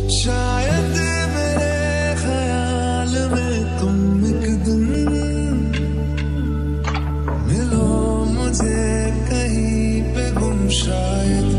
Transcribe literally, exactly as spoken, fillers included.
शायद मेरे ख्याल में तुम एक दिन मिलो मुझे कहीं पे गुम शायद